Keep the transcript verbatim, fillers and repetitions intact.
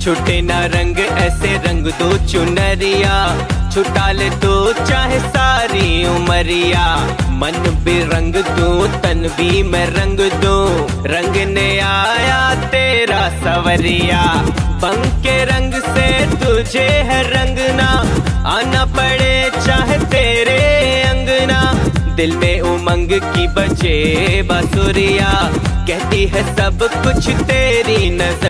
छुटे ना रंग ऐसे रंग दो चुनरिया, छुटा ले तो चाहे सारी उमरिया। मन भी रंग दूं तन भी मैं रंग दूं, रंग ने आया तेरा सवरिया। बंग के रंग से तुझे है रंगना, आना पड़े चाहे तेरे अंगना। दिल में उमंग की बजे बांसुरिया, कहती है सब कुछ तेरी नजर।